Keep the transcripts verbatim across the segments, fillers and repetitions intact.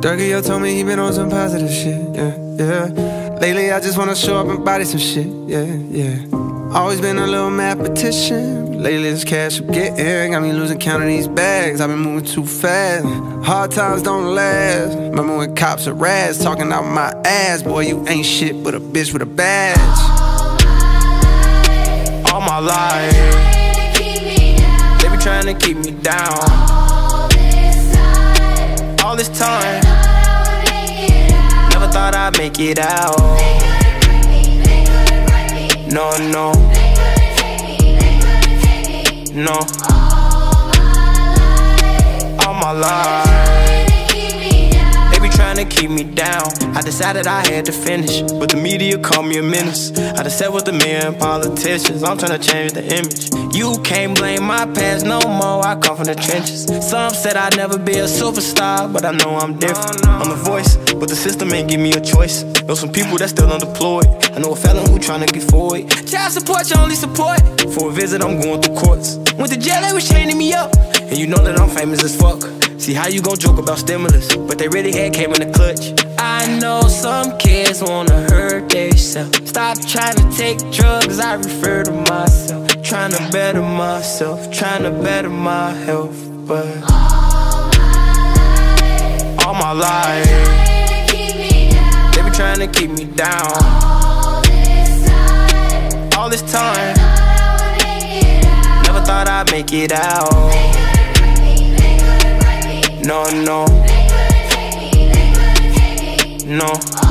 Dougie, yo told me he been on some positive shit, yeah, yeah. Lately I just wanna show up and body some shit, yeah, yeah. Always been a little mathematician. Lately this cash I'm getting got me losing count of these bags. I've been moving too fast. Hard times don't last. Remember when cops are rats talking out my ass? Boy, you ain't shit but a bitch with a badge. All my life they be trying to keep me down. All this time never thought I'd make it out. No, no, no. All my life they be trying to keep me down. I decided I had to finish, but the media called me a menace. I done sat with the million politicians, I'm trying to change the image. You can't blame my past no more, I come from the trenches. Some said I'd never be a superstar, but I know I'm different. I'm the voice, but the system ain't give me a choice. Know some people that still unemployed. I know a felon who tryna get forward. Child support, your only support. For a visit, I'm going through courts. Went to jail, they was chaining me up. And you know that I'm famous as fuck. See how you gon' joke about stimulus, but they really had came in the clutch. I know some kids wanna hurt themselves. Stop trying to take drugs, I refer to myself. Trying to better myself, trying to better my health. But all my life they be trying to keep me down. All this time never thought I'd make it out. No, no, no.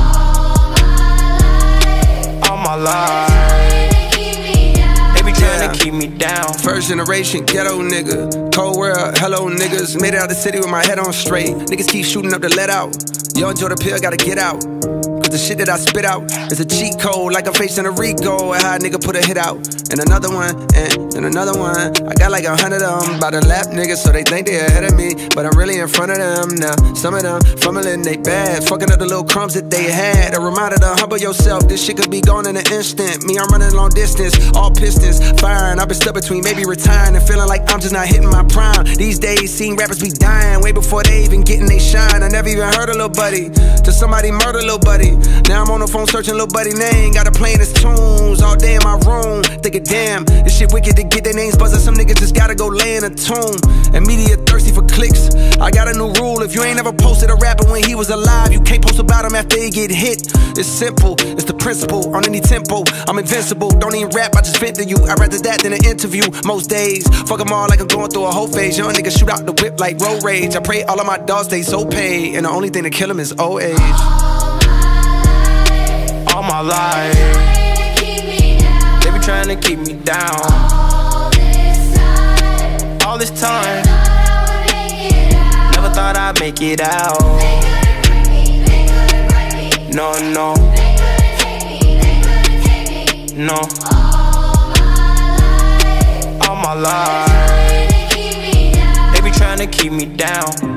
All my life they be trying to keep me down. First generation ghetto nigga, cold world, hello niggas. Made it out the city with my head on straight. Niggas keep shooting up to let out. Yo, enjoy the pill, gotta get out. Cause the shit that I spit out is a cheat code, like I'm facing a Rico. And how a nigga put a hit out. And another one, and, and another one. I got like a hundred of them by the lap niggas, so they think they ahead of me, but I'm really in front of them now. Some of them fumbling they bad, fucking up the little crumbs that they had. A reminder to humble yourself, this shit could be gone in an instant. Me, I'm running long distance, all pistons firing. I've been stuck between maybe retiring and feeling like I'm just not hitting my prime. These days, seeing rappers be dying way before they even getting they shine. I never even heard a little buddy till somebody murder little buddy. Now I'm on the phone searching little buddy name, got her playing his tunes all day in my room. Thinking, damn, this shit wicked to get their names buzzing. Some niggas just gotta go lay in a tomb. And media thirsty for clicks. I got a new rule, if you ain't ever posted a rapper when he was alive, you can't post about him after he get hit. It's simple, it's the principle, on any tempo. I'm invincible, don't even rap, I just vent to you. I'd rather that than an interview most days. Fuck them all like I'm going through a whole phase. Young niggas shoot out the whip like road rage. I pray all of my dogs stay so paid, and the only thing to kill them is old age. All my life they be trying to keep me down. All this time never thought I'd make it out. No, no, no. All my life they be trying to keep me down.